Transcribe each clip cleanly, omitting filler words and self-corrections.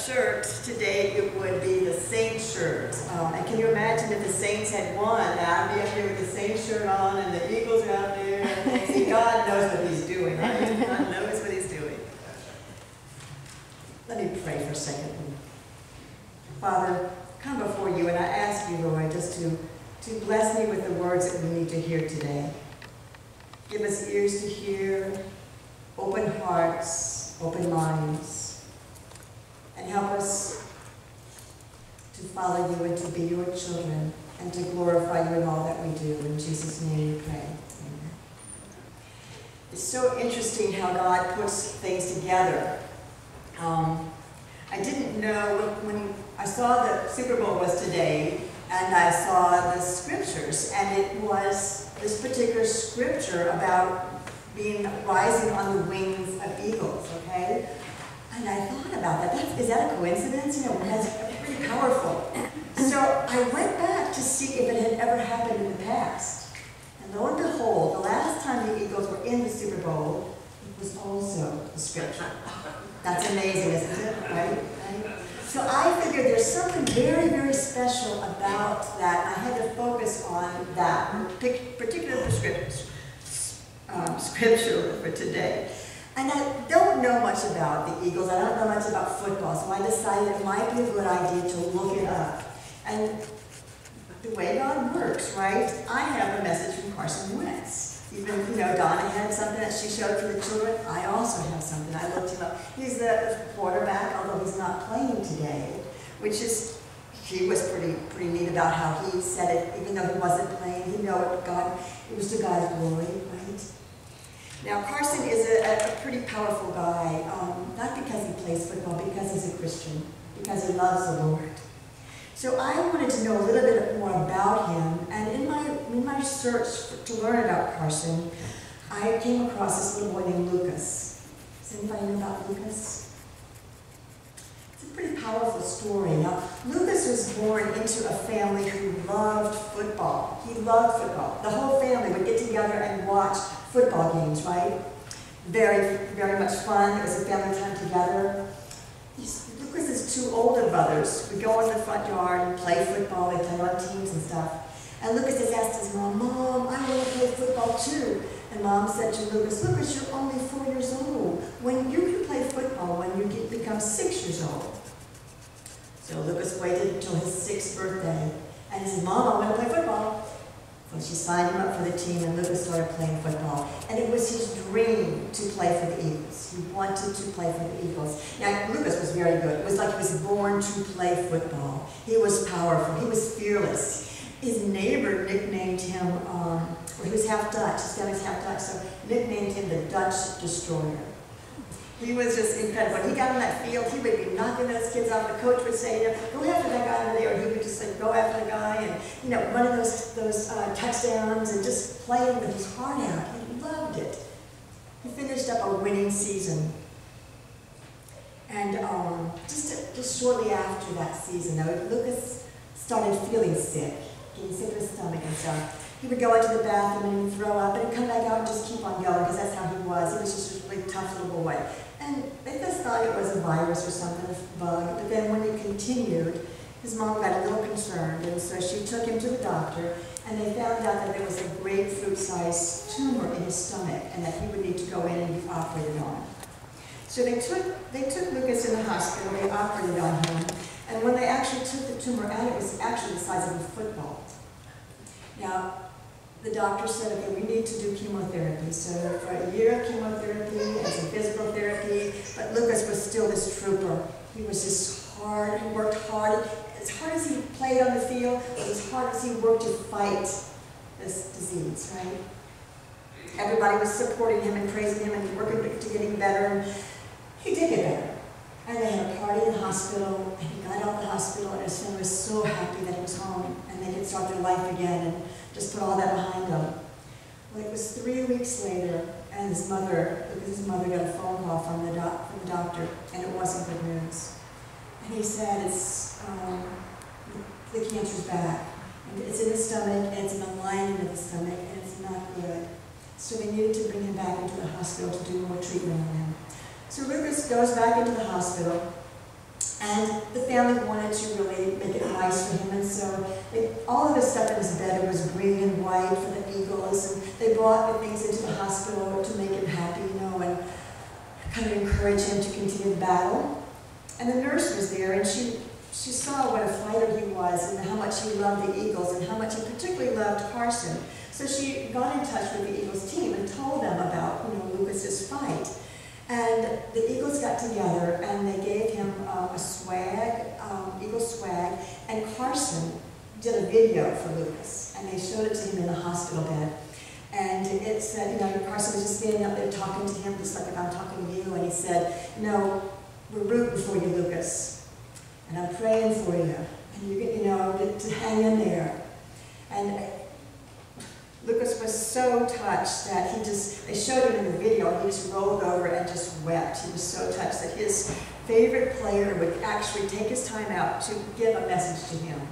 shirt today, it would be the Saints shirt. And can you imagine if the Saints had won? I'd be up here with the Saints shirt on, and the Eagles are out there. And see, God knows what He's doing, right? God knows what He's doing. Let me pray for a second. Father, come before you, and I ask you, Lord, just to bless me with the words that we need to hear today. Give us ears to hear, open hearts, open minds, and help us to follow you and to be your children and to glorify you in all that we do. In Jesus' name we pray. Amen. It's so interesting how God puts things together. I didn't know when I saw the Super Bowl was today, and I saw the scriptures, and it was this particular scripture about rising on the wings of eagles, okay? And I thought about that. Is that a coincidence? You know, that's pretty powerful. So I went back to see if it had ever happened in the past. And lo and behold, the last time the Eagles were in the Super Bowl, it was also the scripture. That's amazing, isn't it? Right? So I figured there's something very, very special about that. I had to focus on that particular scripture for today. And I don't know much about the Eagles. I don't know much about football, so I decided it might be a good idea to look it up. And the way God works, right? I have a message from Carson Wentz. Even, Donna had something that she showed for the children. I also have something. I looked him up. He's the quarterback, although he's not playing today, he was pretty neat about how he said it, even though he wasn't playing. He knew it was to God's glory, right? Now, Carson is a pretty powerful guy, not because he plays football, because he's a Christian, because he loves the Lord. So I wanted to know a little bit more about him, and in my search to learn about Carson, I came across this little boy named Lucas. Does anybody know about Lucas? It's a pretty powerful story. Now, Lucas was born into a family who loved football. He loved football. The whole family would get together and watch football games, right? Very, very much fun. It was a family time together. Lucas' his two older brothers would go in the front yard and play football. They played on teams and stuff. And Lucas has asked his mom, "Mom, I want to play football too." And Mom said to Lucas, "Lucas, you're only 4 years old. When you can play football when you become 6 years old." So Lucas waited until his 6th birthday. And he said, "Mom, I want to play football." So she signed him up for the team, and Lucas started playing football. And it was his dream to play for the Eagles. He wanted to play for the Eagles. Now, Lucas was very good. It was like he was born to play football. He was powerful. He was fearless. His neighbor nicknamed him, he was half Dutch. His family's half Dutch, so nicknamed him the Dutch Destroyer. He was just incredible. When he got on that field, he would be knocking those kids off. The coach would say to him, "Go after that guy over there." Or he would just say, "Go after the guy," and running those touchdowns and just playing with his heart out. He loved it. He finished up a winning season. And just shortly after that season, though, Lucas started feeling sick, getting sick of his stomach and stuff. He would go into the bathroom and he'd throw up, and he'd come back out and just keep on going, because that's how he was. He was just a really tough little boy. And they just thought it was a virus or something, a bug. But then when it continued, his mom got a little concerned, and so she took him to the doctor, and they found out that there was a grapefruit-sized tumor in his stomach, and that he would need to go in and be operated on. So they took Lucas in the hospital. They operated on him, and when they actually took the tumor out, it was actually the size of a football. Now, the doctor said, "Okay, we need to do chemotherapy." So for a year of chemotherapy and some physical therapy, but Lucas was still this trooper. He was just hard. He worked hard. As hard as he played on the field, as hard as he worked to fight this disease, right? Everybody was supporting him and praising him and working to get him better. And he did get better. And they had a party in the hospital, and he got out of the hospital, and his family was so happy that he was home, and they could start their life again and just put all that behind them. Well, it was 3 weeks later, and his mother got a phone call from the doctor, and it wasn't good news. And he said, the cancer's back, and it's in the stomach, and it's in the lining of the stomach, and it's not good. So they needed to bring him back into the hospital to do more treatment on him. So Lucas goes back into the hospital, And the family wanted to really make it nice for him, and so all of the stuff in his bed was green and white for the Eagles, and they brought the things into the hospital to make him happy, you know, and kind of encourage him to continue the battle. And the nurse was there, and she saw what a fighter he was, and how much he loved the Eagles, and how much he particularly loved Carson. So she got in touch with the Eagles team and told them about, you know, Lucas's fight. And the Eagles got together and they gave him a swag, Eagle swag, and Carson did a video for Lucas, and they showed it to him in the hospital bed. And it said, you know, Carson was just standing up there talking to him, just like I'm talking to you, and he said, you know, we're rooting for you, Lucas, and I'm praying for you, and you know, to hang in there. And Lucas was so touched that they showed him in the video, and he just rolled over and just wept. He was so touched that his favorite player would actually take his time out to give a message to him.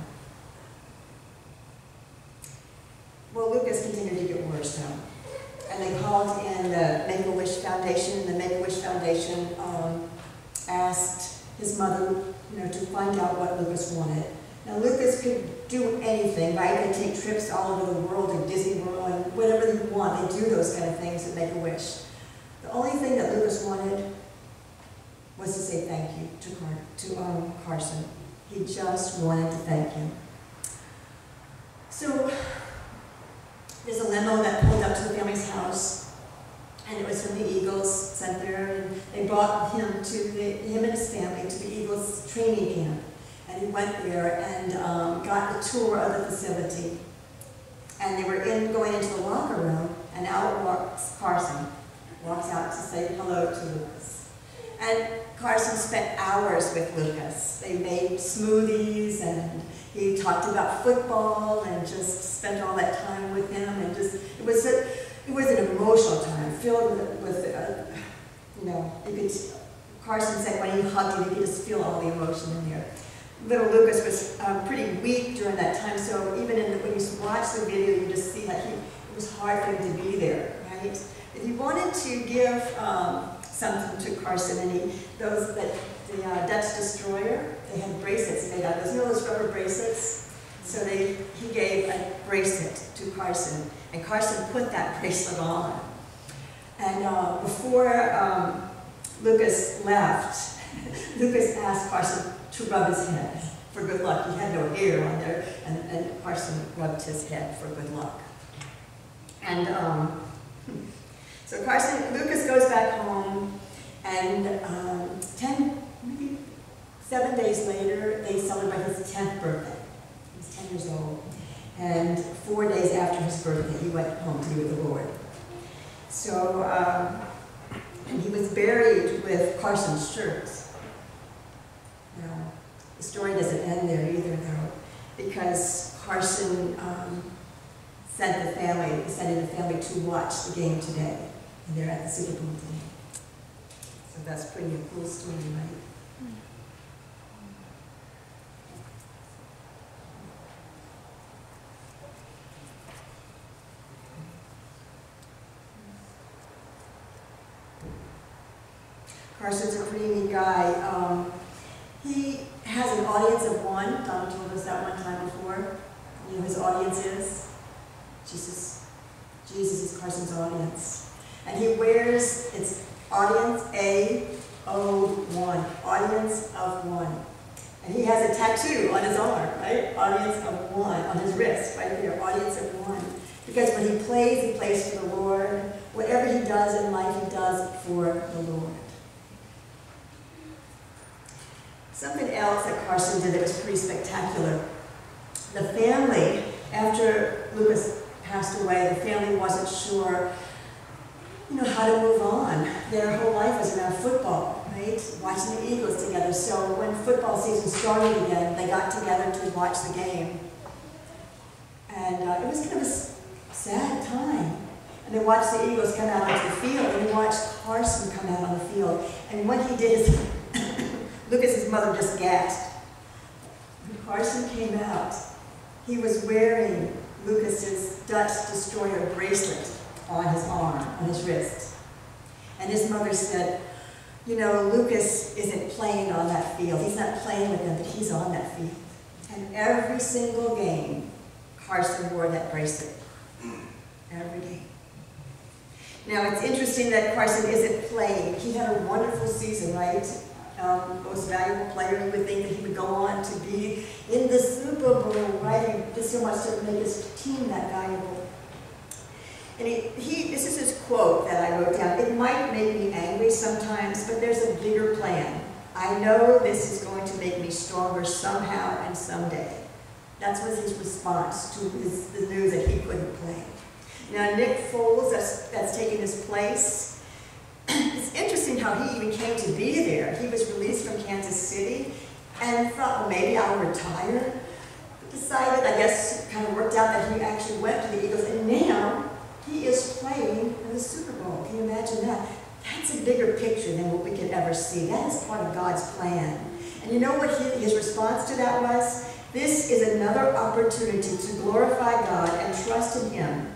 Well, Lucas continued to get worse though. And they called in the Make-A-Wish Foundation, and the Make-A-Wish Foundation asked his mother, you know, to find out what Lucas wanted. Now, Lucas could do anything, right? They take trips all over the world to Disney World and whatever they want. They do those kind of things at Make-A-Wish. The only thing that Lucas wanted was to say thank you to Carson. He just wanted to thank him. So there's a limo that pulled up to the family's house, and it was from the Eagles sent there, and they brought him and his family to the Eagles training camp. And he went there and got the tour of the facility. And they were going into the locker room, and out walks Carson. Walks out to say hello to Lucas. And Carson spent hours with Lucas. They made smoothies, and he talked about football, and just spent all that time with him. And just it was an emotional time filled with you know, Carson said when he hugged him, you could just feel all the emotion in there. Little Lucas was pretty weak during that time, so even when you watch the video, you just see that it was hard for him to be there, right? If he wanted to give something to Carson, and the Dutch Destroyer, they had bracelets made out of those, you know, those rubber bracelets? So he gave a bracelet to Carson, and Carson put that bracelet on. And before Lucas left, Lucas asked Carson to rub his head for good luck. He had no hair on there, and Carson rubbed his head for good luck. And so Lucas goes back home, and maybe 7 days later, they celebrate his 10th birthday. He was 10 years old. And 4 days after his birthday, he went home to be with the Lord. So, and he was buried with Carson's shirts. The story doesn't end there either, though, because Carson sent the family to watch the game today, and they're at the Super Bowl today. So that's pretty a cool story, right? Carson's a pretty neat guy. He has an audience of one. Don told us that one time before. You know, his audience is Jesus. Jesus is Carson's audience. And he wears, it's audience A-O-1, audience of one. And he has a tattoo on his arm, right? Audience of one, on his wrist, right here, audience of one. Because when he plays for the Lord. Whatever he does in life, he does for the Lord. Something else that Carson did that was pretty spectacular. The family, after Lucas passed away, the family wasn't sure, you know, how to move on. Their whole life was around football, right? Watching the Eagles together. So when football season started again, they got together to watch the game. And it was kind of a sad time. And they watched the Eagles come out onto the field, and they watched Carson come out on the field. And what he did is, Lucas's mother just gasped. When Carson came out, he was wearing Lucas's Dutch Destroyer bracelet on his arm, on his wrist. And his mother said, You know, Lucas isn't playing on that field. He's not playing with them, but he's on that field. And every single game, Carson wore that bracelet. Every game. Now, it's interesting that Carson isn't playing. He had a wonderful season, right? Most valuable player. You would think that he would go on to be in the Super Bowl, right? He did so much to make his team that valuable. And this is his quote that I wrote down. It might make me angry sometimes, but there's a bigger plan. I know this is going to make me stronger somehow and someday. That was his response to the news that he couldn't play. Now, Nick Foles, that's taking his place. It's interesting how he even came to be there. He was released from Kansas City and thought, well, maybe I'll retire. But decided, I guess, kind of worked out that he actually went to the Eagles, and now he is playing in the Super Bowl. Can you imagine that? That's a bigger picture than what we could ever see. That is part of God's plan. And you know what his response to that was? This is another opportunity to glorify God and trust in Him.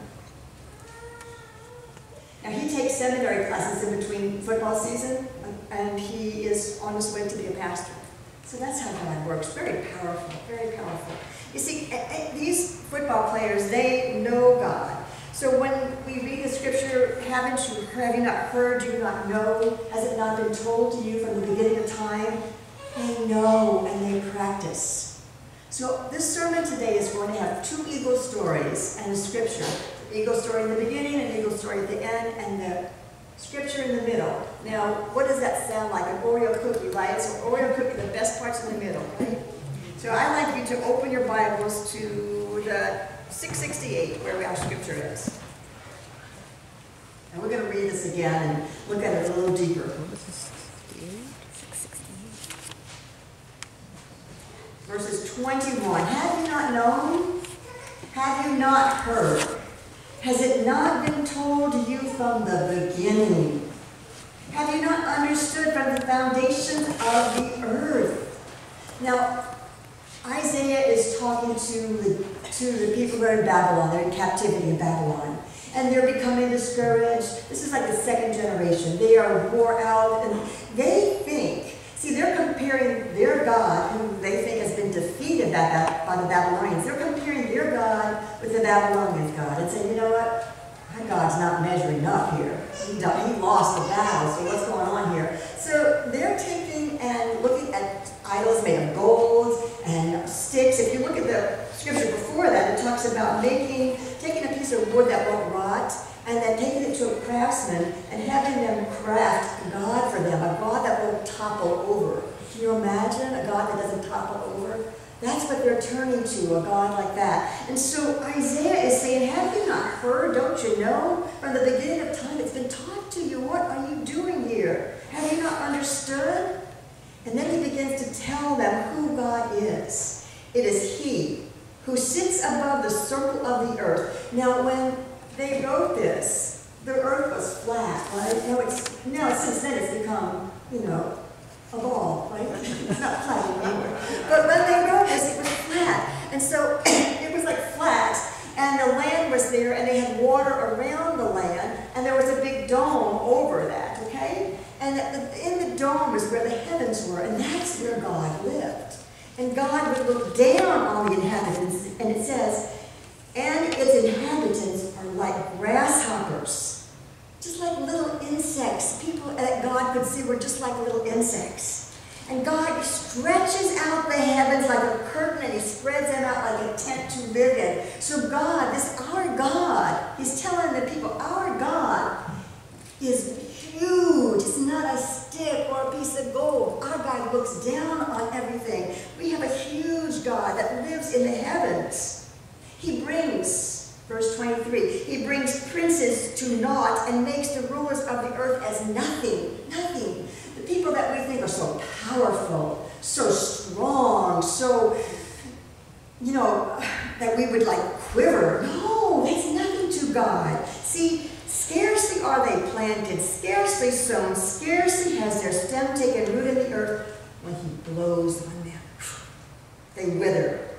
Now, he takes seminary classes in between football season, and he is on his way to be a pastor. So that's how God works. Very powerful, very powerful. You see, these football players, they know God. So when we read the scripture, have you not heard, do you not know? Has it not been told to you from the beginning of time? They know and they practice. So this sermon today is going to have two eagle stories and a scripture. The eagle story in the beginning, an eagle story at the end, and the scripture in the middle. Now, what does that sound like? An Oreo cookie, right? So Oreo cookie, the best part's in the middle, right? So I'd like you to open your Bibles to the 668, where our scripture is. And we're going to read this again and look at it a little deeper. Verses 21. Have you not known? Have you not heard? Has it not been told to you from the beginning? Have you not understood from the foundations of the earth? Now, Isaiah is talking to the people who are in Babylon. They're in captivity in Babylon. And they're becoming discouraged. This is like the second generation. They are wore out, and they think, see, they're comparing their God, who they think has been defeated by the Babylonians. They're comparing their God with the Babylonian God and saying, you know what? My God's not measuring up here. He lost the battle, so what's going on here? So they're taking and looking at idols made of gold and sticks. If you look at the scripture before that, it talks about taking a piece of wood that won't rot and then taking it to a craftsman and having them craft a God for them, a God that won't topple over. Can you imagine a God that doesn't topple over? That's what they're turning to, a God like that. And so Isaiah is saying, have you not heard? Don't you know? From the beginning of time, it's been taught to you. What are you doing here? Have you not understood? And then he begins to tell them who God is. It is He who sits above the circle of the earth. Now, when they wrote this, the earth was flat, right? Now since then it's become, a ball, right? It's not flat anymore. But when they wrote this, it was flat. And so it was like flat, and the land was there, and they had water around the land, and there was a big dome over that, okay? And in the dome was where the heavens were, and that's where God lived. And God would look down on the inhabitants, and it says, and its inhabitants are like grasshoppers. Just like little insects. People that God could see were just like little insects. And God stretches out the heavens like a curtain, and He spreads them out like a tent to live in. So God, our God, He's telling the people, our God is huge. It's not a stick or a piece of gold. Our God looks down on everything. We have a huge God that lives in the heavens. He brings, verse 23, He brings princes to naught and makes the rulers of the earth as nothing. Nothing. The people that we think are so powerful, so strong, so, that we would like quiver. No, that's nothing to God. See, scarcely are they planted, scarcely sown, scarcely has their stem taken root in the earth when He blows on them. They wither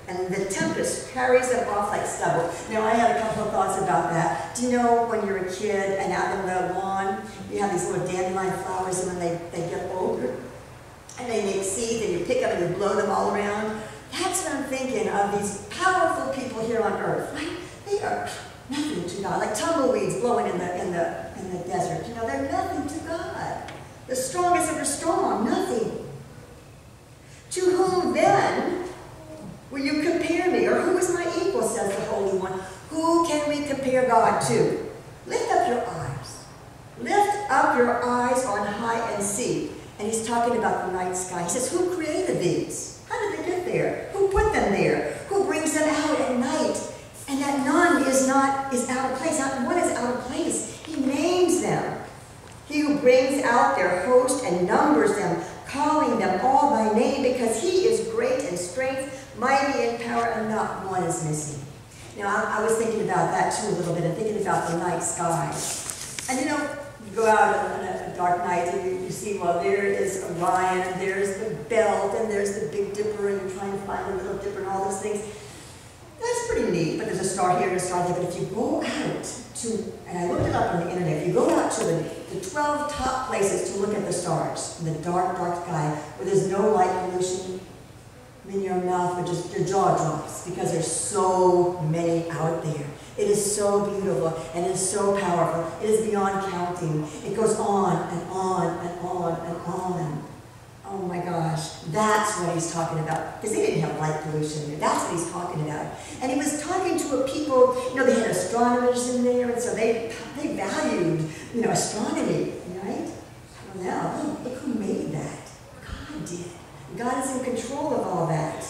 and the tempest carries them off like stubble. Now, I had a couple of thoughts about that. Do you know when you're a kid and out in the lawn, you have these little dandelion flowers, and when they get older, and they make seeds, and you pick them and you blow them all around? That's what I'm thinking of, these powerful people here on earth, right? They are nothing to God, like tumbleweeds blowing in the desert. You know, they're nothing to God. The strongest ever strong, nothing. To whom then will you compare me? Or who is my equal, says the Holy One? Who can we compare God to? Lift up your eyes. Lift up your eyes on high and see. And he's talking about the night sky. He says, who created these? How did they get there? Who put them there? Who brings them out at night? And that none is out of place. Not one is out of place. He names them. He who brings out their host and numbers them, calling them all by name, because he is great in strength, mighty in power, and not one is missing. Now, I was thinking about that too a little bit, and thinking about the night sky. And you know, you go out on a dark night and you see, well, there is Orion, and there's the Belt, and there's the Big Dipper, and you're trying to find the Little Dipper and all those things. That's pretty neat, but there's a star here and a star there. But if you go out to, and I looked it up on the internet, if you go out to the 12 top places to look at the stars in the dark, dark sky, where there's no light pollution, I mean, your mouth would just, your jaw drops, because there's so many out there. It is so beautiful, and it is so powerful. It is beyond counting. It goes on and on and on and on. Oh my gosh, that's what he's talking about. Because they didn't have light pollution there. That's what he's talking about. And he was talking to a people, you know, they had astronomers in there, and so they valued, you know, astronomy, right? Well, now, look who made that. God did. God is in control of all that.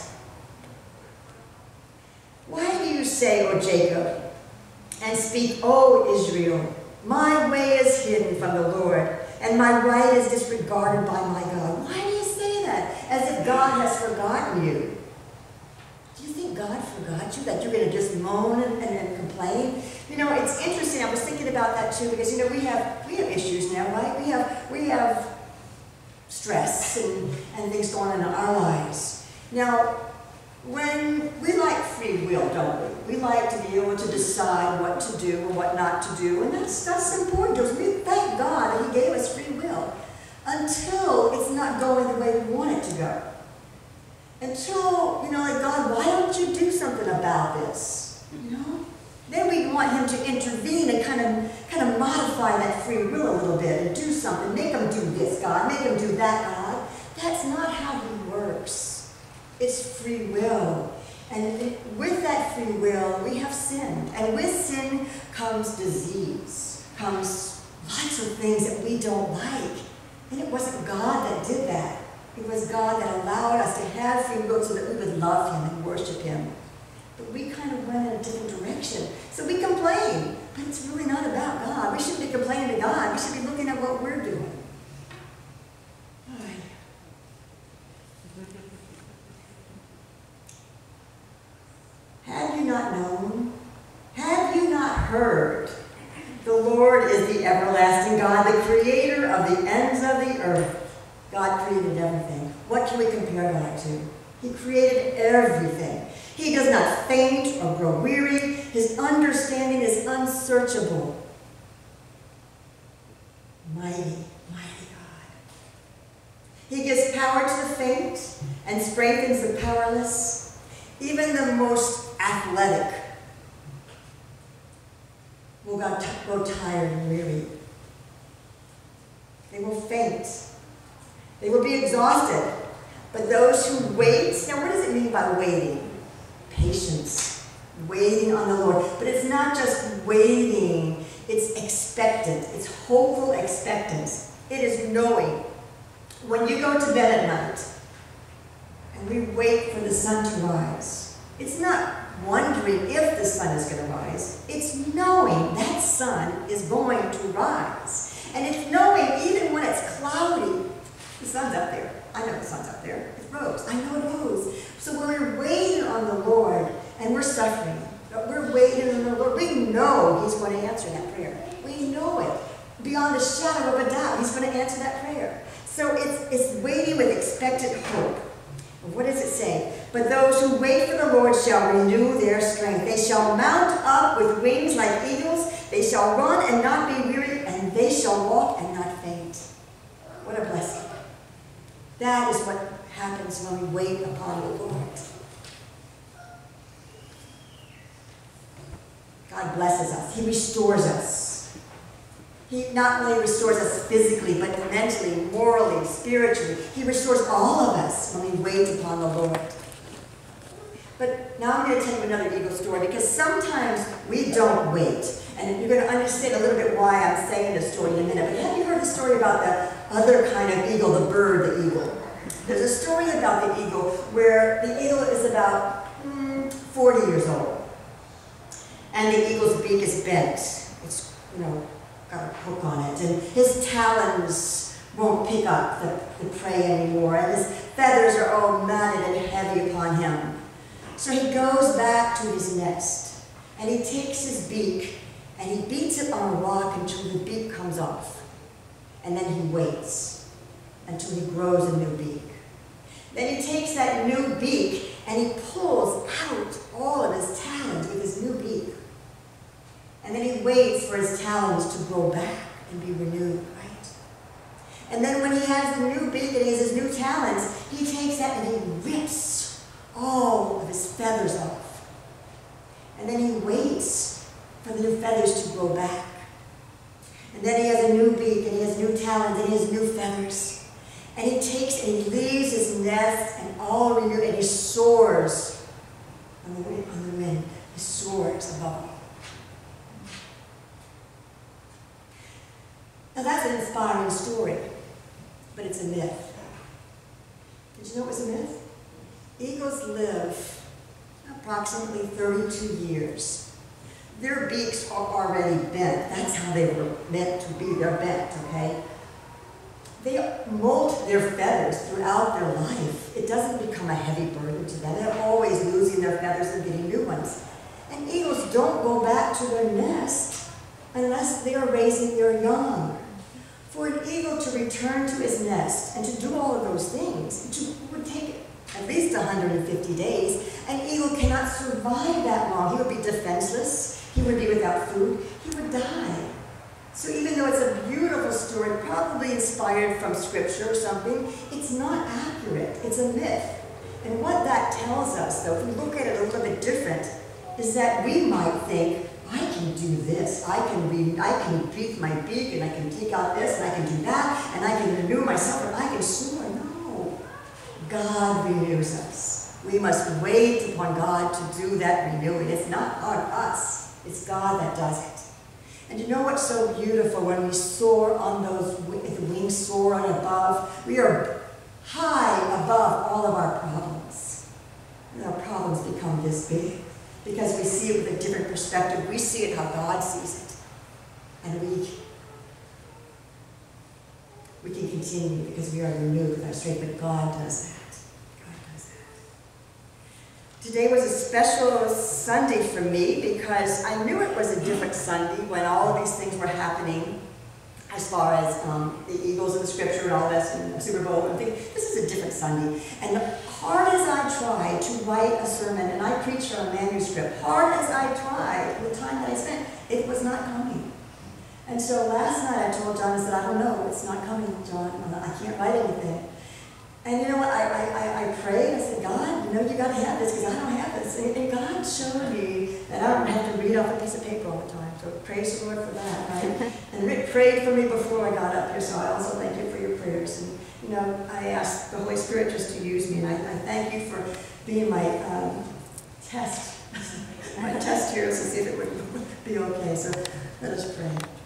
Why do you say, O Jacob, and speak, O Israel, my way is hidden from the Lord, and my right is disregarded by my God? Why do you say that? As if God has forgotten you. Do you think God forgot you? That you're going to just moan and complain? You know, it's interesting. I was thinking about that too, because, you know, we have issues now, right? We have stress and things going on in our lives. Now, when we like free will, don't we? We like to be able to decide what to do and what not to do, and that's important to us. We thank God that He gave us free will until it's not going the way we want it to go. Until, you know, like, God, why don't you do something about this? You know? Then we want Him to intervene and kind of modify that free will a little bit and do something. Make them do this, God. Make them do that, God. That's not how He works. It's free will. And with that free will, we have sin. And with sin comes disease, comes lots of things that we don't like. And it wasn't God that did that. It was God that allowed us to have free will so that we would love Him and worship Him. But we kind of went in a different direction. So we complain. But it's really not about God. We shouldn't be complaining to God. We should be looking at what we're doing. Have you not known? Have you not heard? The Lord is the everlasting God, the creator of the ends of the earth. God created everything. What can we compare God to? He created everything. He does not faint or grow weary. His understanding is unsearchable. Mighty, mighty God. He gives power to the faint and strengthens the powerless. Even the most athletic will grow tired and weary. They will faint. They will be exhausted. But those who wait, now what does it mean by waiting? Patience. Waiting on the Lord. But it's not just waiting. It's expectant. It's hopeful expectance. It is knowing. When you go to bed at night, and we wait for the sun to rise, it's not wondering if the sun is going to rise. It's knowing that sun is going to rise. And it's knowing even when it's cloudy, the sun's up there. I know the sun's up there. It rose. I know it rose. So when we're waiting on the Lord and we're suffering, but we're waiting on the Lord, we know He's going to answer that prayer. We know it. Beyond a shadow of a doubt, He's going to answer that prayer. So it's waiting with expectant hope. What does it say? But those who wait for the Lord shall renew their strength. They shall mount up with wings like eagles. They shall run and not be weary, and they shall walk and not faint. What a blessing. That is what happens when we wait upon the Lord. God blesses us. He restores us. He not only restores us physically, but mentally, morally, spiritually. He restores all of us when we wait upon the Lord. But now I'm going to tell you another eagle story, because sometimes we don't wait. And you're going to understand a little bit why I'm saying this story in a minute. But have you heard the story about the other kind of eagle, the bird, the eagle? There's a story about the eagle where the eagle is about 40 years old. And the eagle's beak is bent. It's, got a hook on it. And his talons won't pick up the prey anymore. And his feathers are all matted and heavy upon him. So he goes back to his nest. And he takes his beak and he beats it on a rock until the beak comes off. And then he waits until he grows a new beak. Then he takes that new beak and he pulls out all of his talons with his new beak. And then he waits for his talons to grow back and be renewed, right? And then when he has the new beak and he has his new talons, he takes that and he rips all of his feathers off. And then he waits for the new feathers to grow back. And then he has a new beak and he has new talons and he has new feathers. And he takes and he leaves his nest and all renewed, and he soars on the wind. He soars above all. Now that's an inspiring story, but it's a myth. Did you know it was a myth? Eagles live approximately 32 years. Their beaks are already bent. That's how they were meant to be. They're bent, okay? They molt their feathers throughout their life. It doesn't become a heavy burden to them. They're always losing their feathers and getting new ones. And eagles don't go back to their nest unless they are raising their young. For an eagle to return to his nest and to do all of those things, it would take at least 150 days. An eagle cannot survive that long. He would be defenseless. He would be without food. He would die. So even though it's a beautiful story, probably inspired from scripture or something, it's not accurate. It's a myth. And what that tells us, though, if we look at it a little bit different, is that we might think, I can do this. I can beat my beak, and I can take out this, and I can do that, and I can renew myself, and I can soar. No. God renews us. We must wait upon God to do that renewing. It's not on us. It's God that does it. And you know what's so beautiful when we soar on those, the wings soar on above? We are high above all of our problems. And our problems become this big because we see it with a different perspective. We see it how God sees it. And we can continue because we are renewed with our strength, but God does that. Today was a special Sunday for me because I knew it was a different Sunday when all of these things were happening as far as the Eagles in the scripture and all this and the Super Bowl and things. This is a different Sunday. And hard as I tried to write a sermon, and I preached on a manuscript, hard as I tried, the time that I spent, it was not coming. And so last night I told John, I said, I don't know, it's not coming, John. I can't write anything. And you know what, I prayed, I said, God, you got to have this because I don't have this. And God showed me that I don't have to read off a piece of paper all the time. So praise the Lord for that, right? And Rick prayed for me before I got up here, so I also thank you for your prayers. And I asked the Holy Spirit just to use me, and I thank you for being my test here to see if it would be okay. So let us pray.